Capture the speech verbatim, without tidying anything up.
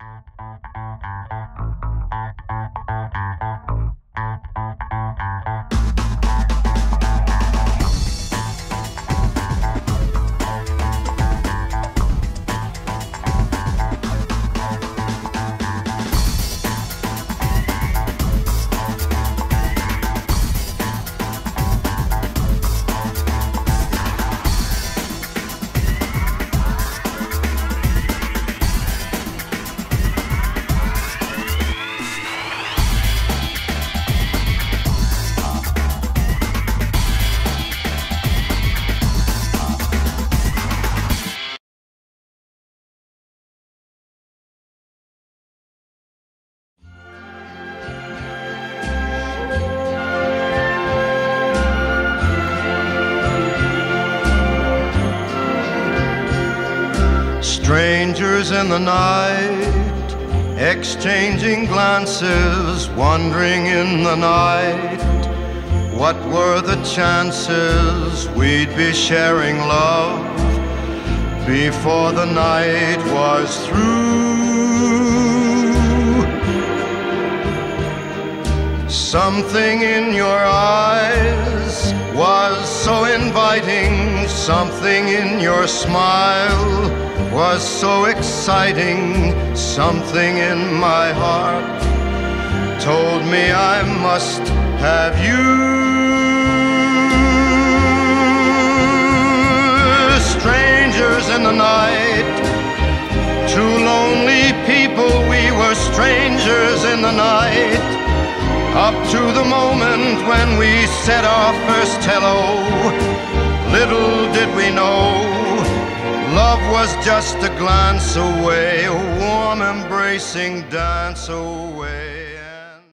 Strangers in the night, exchanging glances, wandering in the night. What were the chances we'd be sharing love before the night was through? Something in your eyes was so inviting, something in your smile was so exciting, something in my heart told me I must have you. Strangers in the night, two lonely people, we were strangers in the night, up to the moment when we said our first hello. Little did we know, love was just a glance away, a warm embracing dance away.